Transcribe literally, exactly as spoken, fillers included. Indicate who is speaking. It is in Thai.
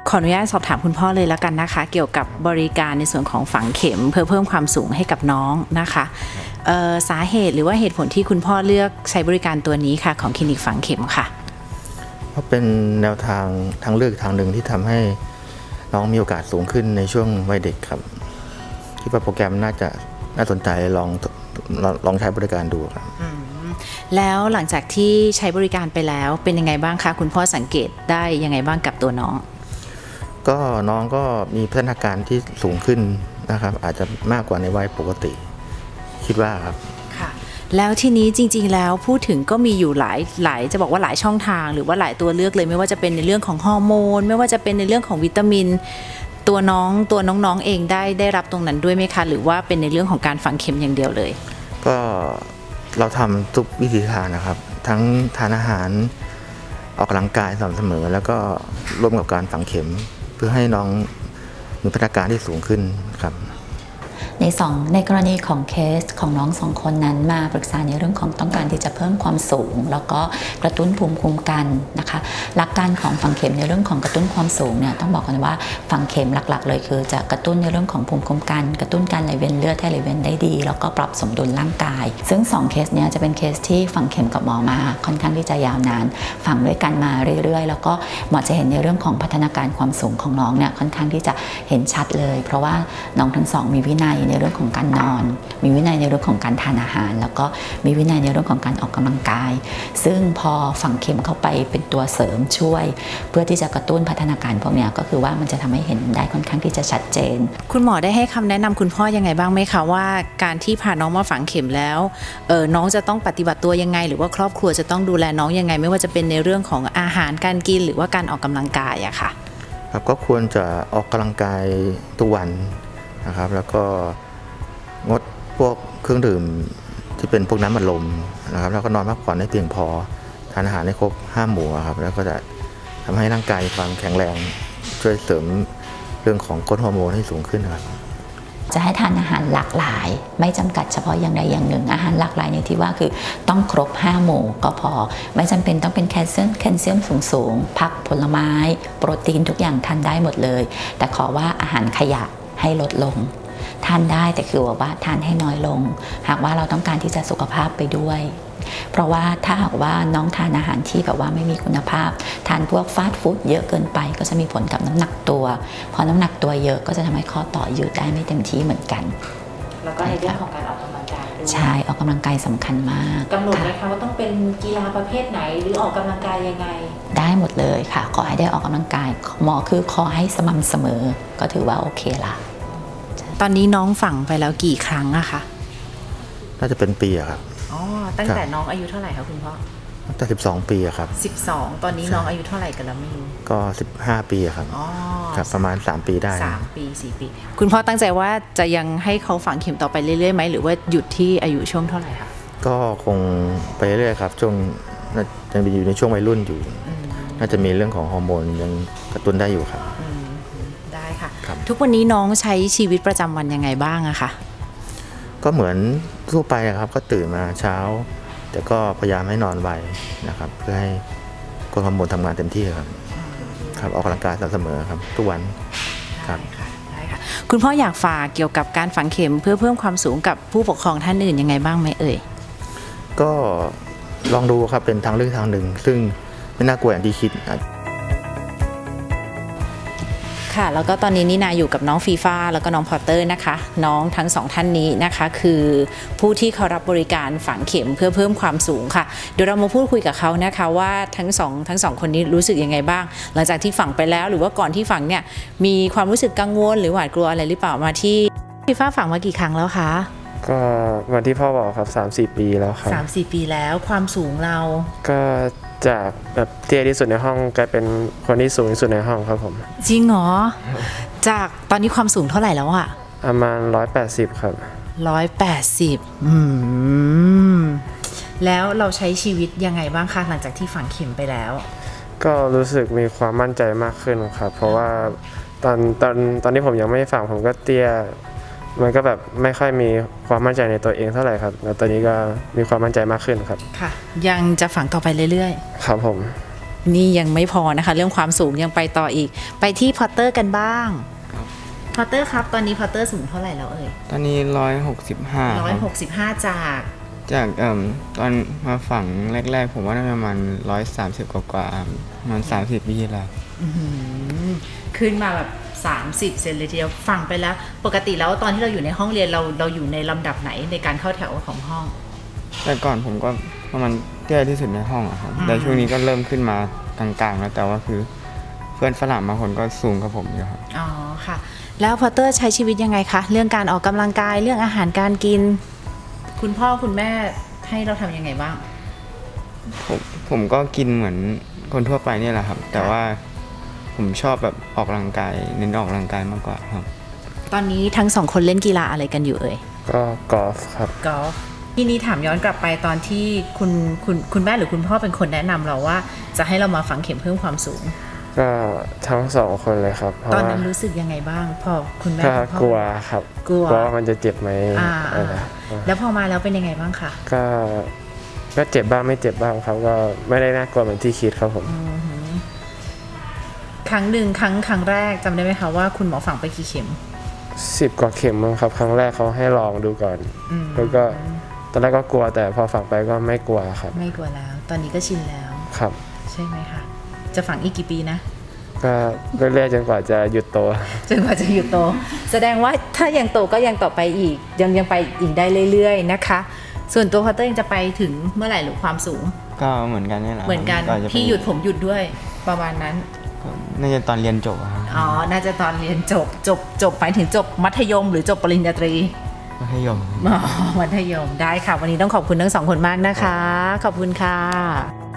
Speaker 1: ขออนุญาตสอบถามคุณพ่อเลยแล้วกันนะคะเกี่ยวกับบริการในส่วนของฝังเข็มเพื่อเพิ่มความสูงให้กับน้องนะคะสาเหตุหรือว่าเหตุผลที่คุณพ่อเลือกใช้บริการตัวนี้ค่ะของคลินิกฝังเข็มค่ะ
Speaker 2: เพราะเป็นแนวทางทางเลือกทางหนึ่งที่ทำให้น้องมีโอกาสสูงขึ้นในช่วงวัยเด็กครับคิดว่าโปรแกรมน่าจะน่าสนใจลองลองใช้บริการดูครับ
Speaker 1: แล้วหลังจากที่ใช้บริการไปแล้วเป็นยังไงบ้างคะคุณพ่อสังเกตได้ยังไงบ้างกับตัวน้อง
Speaker 2: ก็น้องก็มีพัฒนาการที่สูงขึ้นนะครับอาจจะมากกว่าในวัยปกติคิดว่าครับ
Speaker 1: ค่ะแล้วทีนี้จริงๆแล้วพูดถึงก็มีอยู่หลายหลายจะบอกว่าหลายช่องทางหรือว่าหลายตัวเลือกเลยไม่ว่าจะเป็นในเรื่องของฮอร์โมนไม่ว่าจะเป็นในเรื่องของวิตามินตัวน้องตัวน้องๆเองได้ได้รับตรงนั้นด้วยไหมคะหรือว่าเป็นในเรื่องของการฝังเข็มอย่างเดียวเลย
Speaker 2: ก็เราทำทุกวิธีทางนะครับทั้งทานอาหารออกกำลังกายสม่ำเสมอแล้วก็ร่วมกับการฝังเข็มเพื่อให้น้องมีพัฒนาการที่สูงขึ้นครับ
Speaker 3: ในสองในกรณีของเคสของน้องสองคนนั้นมาปรึกษาในเรื่องของต้องการที่จะเพิ่มความสูงแล้วก็กระตุ้นภูมิคุ้มกันนะคะหลักการของฝังเข็มในเรื่องของกระตุ้นความสูงเนี่ยต้องบอกกันว่าฝังเข็มหลักๆเลยคือจะกระตุ้นในเรื่องของภูมิคุ้มกันกระตุ้นการไหลเวียนเลือดให้ไหลเวียนได้ดีแล้วก็ปรับสมดุลร่างกายซึ่งสองเคสเนี้ยจะเป็นเคสที่ฝังเข็มกับหมอมาค่อนข้างที่จะยาวนานฝังด้วยกันมาเรื่อยๆแล้วก็หมอจะเห็นในเรื่องของพัฒนาการความสูงของน้องเนี่ยค่อนข้างที่จะเห็นชัดเลยเพราะว่าน้องทั้งสองมีวินัยในเรื่องของการนอนมีวินัยในเรื่องของการทานอาหารแล้วก็มีวินัยในเรื่องของการออกกำลังกายซึ่งพอฝังเข็มเข้าไปเป็นตัวเสริมช่วยเพื่อที่จะกระตุ้นพัฒนาการพวกนี้ก็คือว่ามันจะทำให้เห็นได้ค่อนข้างที่จะชัดเจน
Speaker 1: คุณหมอได้ให้คำแนะนำคุณพ่อยังไงบ้างไหมคะว่าการที่พาน้องมาฝังเข็มแล้วเออน้องจะต้องปฏิบัติตัวยังไงหรือว่าครอบครัวจะต้องดูแลน้องยังไงไม่ว่าจะเป็นในเรื่องของอาหารการกินหรือว่าการออกกำลังกายอะค่ะ
Speaker 2: ครับก็ควรจะออกกำลังกายทุกวันนะครับแล้วก็งดพวกเครื่องดื่มที่เป็นพวกน้ำอัดลมนะครับแล้วก็นอนพักผ่อนให้เพียงพอทานอาหารให้ครบห้าหมู่ครับแล้วก็จะทำให้ร่างกายมีความแข็งแรงช่วยเสริมเรื่องของกรดฮอร์โมนให้สูงขึ้นครับ
Speaker 3: จะให้ทานอาหารหลากหลายไม่จำกัดเฉพาะอย่างใดอย่างหนึ่งอาหารหลากหลายในที่ว่าคือต้องครบห้าหมู่ก็พอไม่จำเป็นต้องเป็นแคลเซียมแคลเซียมสูงๆผักผลไม้โปรตีนทุกอย่างทานได้หมดเลยแต่ขอว่าอาหารขยะให้ลดลงทานได้แต่คือว่าทานให้น้อยลงหากว่าเราต้องการที่จะสุขภาพไปด้วยเพราะว่าถ้าหากว่าน้องทานอาหารที่แบบว่าไม่มีคุณภาพทานพวกฟาสต์ฟู้ดเยอะเกินไปก็จะมีผลกับน้ำหนักตัวพอน้ำหนักตัวเยอะก็จะทำให้ข้อต่อยืดได้ไม่เต็มที่เหมือนกัน
Speaker 1: แล้วก็ในเรื่องของการออกกำลังกายด้วย
Speaker 3: ใช่ออกกำลังกายสำคัญมาก
Speaker 1: กำหนดนะคะว่าต้องเป็นกีฬาประเภทไหนหรือออกกำลังกายยังไง
Speaker 3: ได้หมดเลยค่ะขอให้ได้ออกกำลังกายหมอคือขอให้สม่ำเสมอก็ถือว่าโอเคละ
Speaker 1: ตอนนี้น้องฝังไปแล้วกี่ครั้งอะคะ
Speaker 2: น่าจะเป็นปีอะครับ
Speaker 1: อ๋อตั้งแต่น้องอายุเท่าไหร่คะคุณพ่อ
Speaker 2: ตั้งแต่สิบสองปีอะครับ
Speaker 1: สิบสองตอนนี้น้องอายุเท่าไหร่กันแล้วไม่รู้
Speaker 2: ก็สิบห้าปีครับอ๋อครับประมาณสามปีได้
Speaker 1: สามปีสี่ปีคุณพ่อตั้งใจว่าจะยังให้เขาฝังเข็มต่อไปเรื่อยๆไหมหรือว่าหยุดที่อายุช่วงเท่าไหร่คะ
Speaker 2: ก็คงไปเรื่อยๆครับช่วงยังอยู่ในช่วงวัยรุ่นอยู่น่าจะมีเรื่องของฮอร์โมนยังกระตุ้นได้อยู่ครับ
Speaker 1: ได้ค่ะทุกวันนี้น้องใช้ชีวิตประจำวันยังไงบ้างอะคะ
Speaker 2: ก็เหมือนทั่วไปครับก็ตื่นมาเช้าแต่ก็พยายามให้นอนไวนะครับเพื่อให้กรดฮอร์โมนทำงานเต็มที่ครับครับออกกำลังกายสม่ำเสมอครับทุกวันครับ
Speaker 1: ได้ค่ะคุณพ่ออยากฝากเกี่ยวกับการฝังเข็มเพื่อเพิ่มความสูงกับผู้ปกครองท่านอื่นยังไงบ้างไหมเอ่ย
Speaker 2: ก็ลองดูครับเป็นทางเลือกทางหนึ่งซึ่งไม่น่ากลัวอย่างที่คิด
Speaker 1: ค่ะแล้วก็ตอนนี้นี่นาอยู่กับน้องฟีฟ่าแล้วก็น้องพอตเตอร์นะคะน้องทั้งสองท่านนี้นะคะคือผู้ที่เขารับบริการฝังเข็มเพื่อเพิ่มความสูงค่ะเดี๋ยวเรามาพูดคุยกับเขานะคะว่าทั้งสองทั้งสองคนนี้รู้สึกยังไงบ้างหลังจากที่ฝังไปแล้วหรือว่าก่อนที่ฝังเนี่ยมีความรู้สึกกังวลหรือหวาดกลัวอะไรหรือเปล่ามาที่ฟีฟ่าฝังมากี่ครั้งแล้วคะ
Speaker 4: ก็วันที่พ่อบอกครับ สามสี่ ปีแล้วครับ
Speaker 1: สามสี่ ปีแล้วความสูงเรา
Speaker 4: ก็จากแบบเตี้ยที่สุดในห้องกลายเป็นคนที่สูงที่สุดในห้องครับผม
Speaker 1: จริงเหรอจากตอนนี้ความสูงเท่าไหร่แล้วอะ
Speaker 4: ประมาณหนึ่งร้อยแปดสิบครับ
Speaker 1: หนึ่งร้อยแปดสิบอืมแล้วเราใช้ชีวิตยังไงบ้างคะหลังจากที่ฝังเข็มไปแล้ว
Speaker 4: ก็รู้สึกมีความมั่นใจมากขึ้นครับเพราะว่าตอนตอนตอนที่ผมยังไม่ฝังผมก็เตี้ยมันก็แบบไม่ค่อยมีความมั่นใจในตัวเองเท่าไหร่ครับแล้วตอนนี้ก็มีความมั่นใจมากขึ้นครับ
Speaker 1: ค่ะยังจะฝังต่อไปเรื่อย
Speaker 4: ๆครับผม
Speaker 1: นี่ยังไม่พอนะคะเรื่องความสูงยังไปต่ออีกไปที่พอตเตอร์กันบ้างพอตเตอร์ครับตอนนี้พอตเตอร์สูงเท่าไหร่แล้วเอ่ย
Speaker 5: ตอนนี้ร้อยหกสิบห้า
Speaker 1: ร้อยหกสิบห้าจาก
Speaker 5: จากเอ่อตอนมาฝังแรกๆผมว่าน่าจะประมาณร้อยสามสิบกว่าๆประมาณสามสิบปีแล้ว
Speaker 1: ขึ้นมาแบบสามสิบเซนเลยทีเดียวฝังไปแล้วปกติแล้วตอนที่เราอยู่ในห้องเรียนเราเราอยู่ในลำดับไหนในการเข้าแถวของห้อง
Speaker 5: แต่ก่อนผมก็ประมาณเตี้ยที่สุดในห้องอะครับแต่ช่วงนี้ก็เริ่มขึ้นมากลางๆแล้วแต่ว่าคือเพื่อนฝรั่งบางคนก็สูงกว่าผมอยู่ครับ
Speaker 1: อ๋อค่ะแล้วพอตเตอร์ใช้ชีวิตยังไงคะเรื่องการออกกำลังกายเรื่องอาหารการกินคุณพ่อคุณแม่ให้เราทำยังไงบ้าง
Speaker 5: ผมผมก็กินเหมือนคนทั่วไปนี่แหละครับแต่ว่าผมชอบแบบออกกำลังกายเน้นออกกำลังกายมากกว่าครับ
Speaker 1: ตอนนี้ทั้งสองคนเล่นกีฬาอะไรกันอยู่เอ่ย
Speaker 4: ก็กอล์ฟครับ
Speaker 1: กอล์ฟที่นี่ถามย้อนกลับไปตอนที่คุณคุณคุณแม่หรือคุณพ่อเป็นคนแนะนำเราว่าจะให้เรามาฝังเข็มเพิ่มความสูง
Speaker 4: ก็ทั้งสองคนเลยครับ
Speaker 1: ตอนนั้นรู้สึกยังไงบ้างพอคุณแม่
Speaker 4: ก็กลัวครับ
Speaker 1: กลัว
Speaker 4: ว่ามันจะเจ็บไหม
Speaker 1: แล้วพอมาแล้วเป็นยังไงบ้างคะ
Speaker 4: ก็ก็เจ็บบ้างไม่เจ็บบ้างครับก็ไม่ได้น่ากลัวเหมือนที่คิดครับผม
Speaker 1: ครั้งหนึ่งครั้งครั้งแรกจำได้ไหมคะว่าคุณหมอฝังไปกี่เข็ม
Speaker 4: สิบกว่าเข็มมั้งครับครั้งแรกเขาให้ลองดูก่อนแล้วก็ตอนแรกก็กลัวแต่พอฝังไปก็ไม่กลัวครับ
Speaker 1: ไม่กลัวแล้วตอนนี้ก็ชินแล้ว
Speaker 4: ครับ
Speaker 1: ใช่ไหมคะจะฝังอีกกี่ปีนะ
Speaker 4: ก็เรื่อยๆจนกว่าจะหยุดโต
Speaker 1: จนกว่าจะหยุดโตแสดงว่าถ้ายังโตก็ยังต่อไปอีกยังยังไปอีกได้เรื่อยๆนะคะส่วนตัวพอตเตอร์ยังจะไปถึงเมื่อไหร่หรือความสูง
Speaker 5: ก็เหมือนกันนี่แหละ
Speaker 1: เหมือนกันพี่หยุดผมหยุดด้วยประมาณนั้น
Speaker 5: น่าจะตอนเรียนจบครับ
Speaker 1: อ๋อน่าจะตอนเรียนจบจบจบไปถึงจบมัธยมหรือจบปริญญาตรี
Speaker 5: มัธยม
Speaker 1: อ๋อมัธยมได้ค่ะวันนี้ต้องขอบคุณทั้งสองคนมากนะคะขอบคุณค่ะ